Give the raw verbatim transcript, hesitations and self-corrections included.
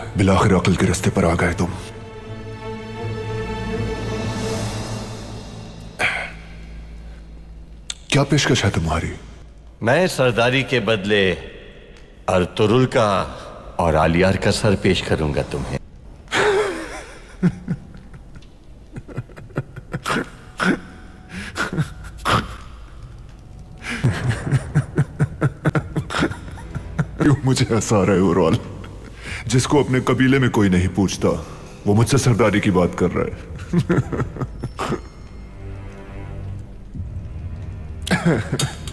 बिलाखिर अक्ल के रास्ते पर आ गए तुम। क्या पेशकश है तुम्हारी? मैं सरदारी के बदले अर्तुरुल का और आलियार का सर पेश करूंगा तुम्हें। क्यों मुझे हंसा रहे हो रोल? जिसको अपने कबीले में कोई नहीं पूछता वो मुझसे सरदारी की बात कर रहा है।